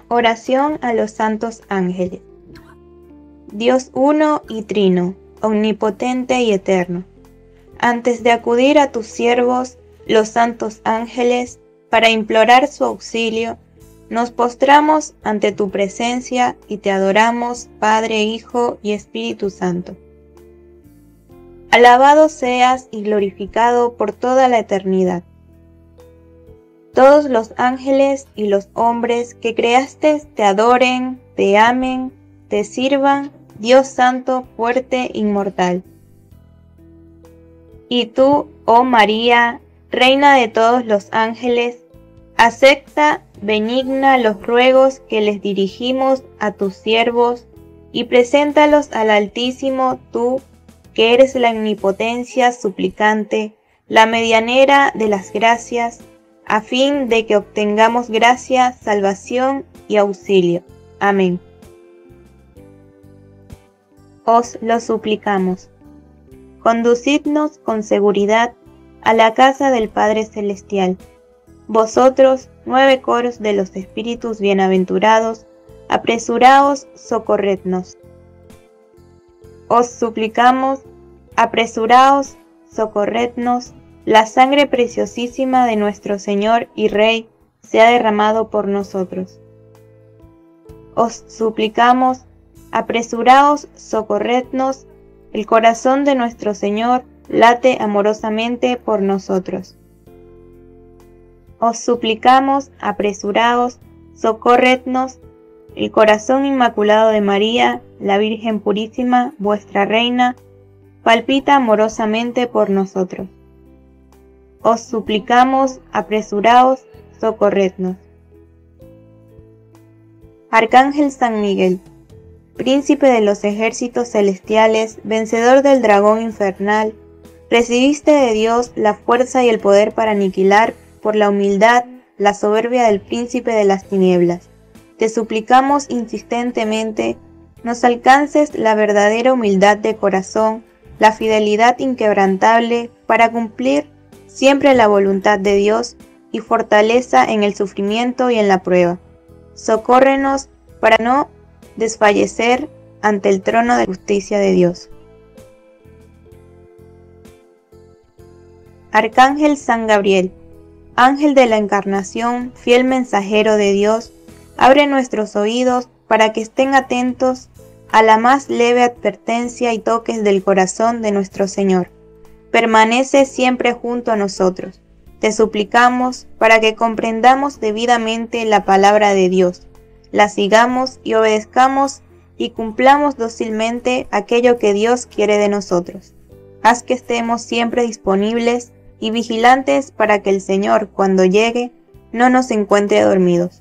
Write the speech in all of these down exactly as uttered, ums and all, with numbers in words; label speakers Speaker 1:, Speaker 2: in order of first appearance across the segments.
Speaker 1: Oración a los santos ángeles. Dios uno y trino, omnipotente y eterno, antes de acudir a tus siervos, los santos ángeles, para implorar su auxilio, nos postramos ante tu presencia y te adoramos, Padre, Hijo y Espíritu Santo. Alabado seas y glorificado por toda la eternidad. Todos los ángeles y los hombres que creaste te adoren, te amen, te sirvan, Dios Santo, fuerte, inmortal. Y tú, oh María, Reina de todos los ángeles, acepta benigna los ruegos que les dirigimos a tus siervos y preséntalos al Altísimo, tú, que eres la omnipotencia suplicante, la medianera de las gracias, a fin de que obtengamos gracia, salvación y auxilio. Amén. Os lo suplicamos. Conducidnos con seguridad a la casa del Padre Celestial. Vosotros, nueve coros de los espíritus bienaventurados, apresuraos, socorrednos. Os suplicamos, apresuraos, socorrednos, la sangre preciosísima de nuestro Señor y Rey se ha derramado por nosotros. Os suplicamos, apresuraos, socorrednos, el corazón de nuestro Señor late amorosamente por nosotros. Os suplicamos, apresuraos, socorrednos, el corazón inmaculado de María, la Virgen Purísima, vuestra Reina, palpita amorosamente por nosotros. Os suplicamos, apresuraos, socorrednos. Arcángel San Miguel, príncipe de los ejércitos celestiales, vencedor del dragón infernal, recibiste de Dios la fuerza y el poder para aniquilar, por la humildad, la soberbia del príncipe de las tinieblas. Te suplicamos insistentemente, nos alcances la verdadera humildad de corazón, la fidelidad inquebrantable para cumplir siempre la voluntad de Dios y fortaleza en el sufrimiento y en la prueba. Socórrenos para no desfallecer ante el trono de justicia de Dios. Arcángel San Gabriel, ángel de la Encarnación, fiel mensajero de Dios, abre nuestros oídos para que estén atentos a la más leve advertencia y toques del corazón de nuestro Señor. Permanece siempre junto a nosotros. Te suplicamos para que comprendamos debidamente la palabra de Dios, la sigamos y obedezcamos y cumplamos dócilmente aquello que Dios quiere de nosotros. Haz que estemos siempre disponibles y vigilantes para que el Señor, cuando llegue, no nos encuentre dormidos.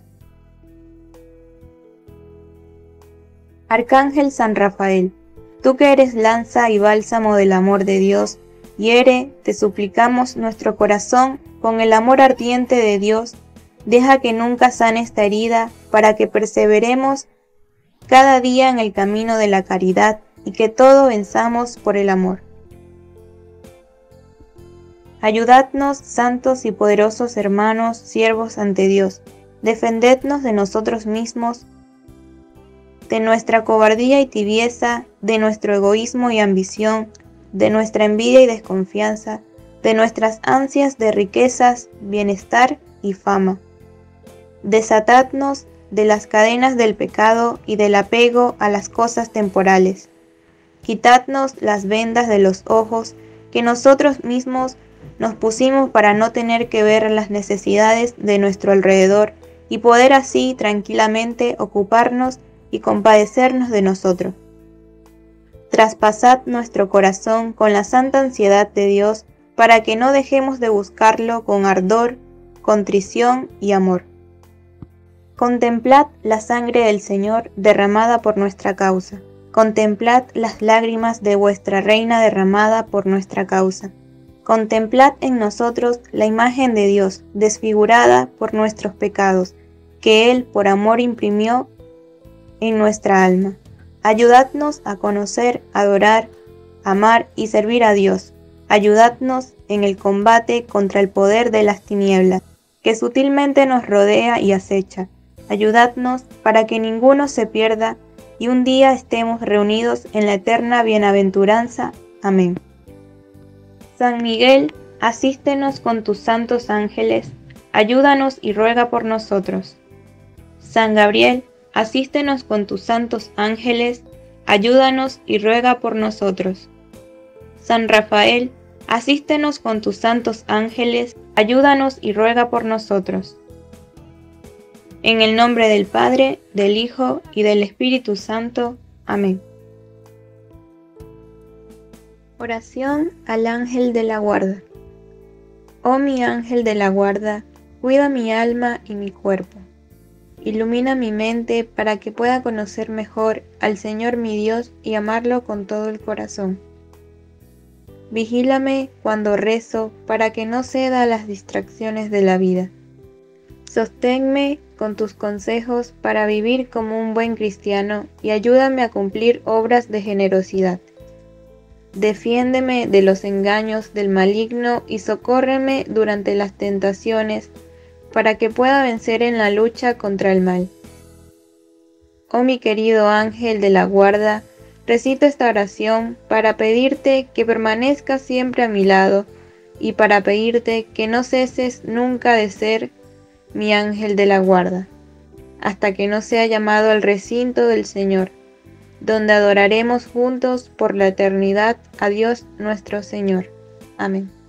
Speaker 1: Arcángel San Rafael, tú que eres lanza y bálsamo del amor de Dios, hiere, te suplicamos, nuestro corazón con el amor ardiente de Dios, deja que nunca sane esta herida, para que perseveremos cada día en el camino de la caridad y que todo venzamos por el amor. Ayudadnos, santos y poderosos hermanos, siervos ante Dios, defendednos de nosotros mismos, de nuestra cobardía y tibieza, de nuestro egoísmo y ambición, de nuestra envidia y desconfianza, de nuestras ansias de riquezas, bienestar y fama. Desatadnos de las cadenas del pecado y del apego a las cosas temporales. Quitadnos las vendas de los ojos que nosotros mismos nos pusimos para no tener que ver las necesidades de nuestro alrededor y poder así tranquilamente ocuparnos y compadecernos de nosotros. Traspasad nuestro corazón con la santa ansiedad de Dios para que no dejemos de buscarlo con ardor, contrición y amor. Contemplad la sangre del Señor derramada por nuestra causa. Contemplad las lágrimas de vuestra Reina derramada por nuestra causa. Contemplad en nosotros la imagen de Dios, desfigurada por nuestros pecados, que Él por amor imprimió en nuestra alma. Ayudadnos a conocer, adorar, amar y servir a Dios. Ayudadnos en el combate contra el poder de las tinieblas, que sutilmente nos rodea y acecha. Ayudadnos para que ninguno se pierda y un día estemos reunidos en la eterna bienaventuranza. Amén. San Miguel, asístenos con tus santos ángeles, ayúdanos y ruega por nosotros. San Gabriel, asístenos con tus santos ángeles, ayúdanos y ruega por nosotros. San Rafael, asístenos con tus santos ángeles, ayúdanos y ruega por nosotros. En el nombre del Padre, del Hijo y del Espíritu Santo. Amén. Oración al ángel de la guarda. Oh mi ángel de la guarda, cuida mi alma y mi cuerpo. Ilumina mi mente para que pueda conocer mejor al Señor mi Dios y amarlo con todo el corazón. Vigílame cuando rezo para que no ceda a las distracciones de la vida. Sosténme con tus consejos para vivir como un buen cristiano y ayúdame a cumplir obras de generosidad. Defiéndeme de los engaños del maligno y socórreme durante las tentaciones para que pueda vencer en la lucha contra el mal. Oh mi querido ángel de la guarda, recito esta oración para pedirte que permanezcas siempre a mi lado y para pedirte que no ceses nunca de ser mi ángel de la guarda, hasta que no sea llamado al recinto del Señor, donde adoraremos juntos por la eternidad a Dios nuestro Señor. Amén.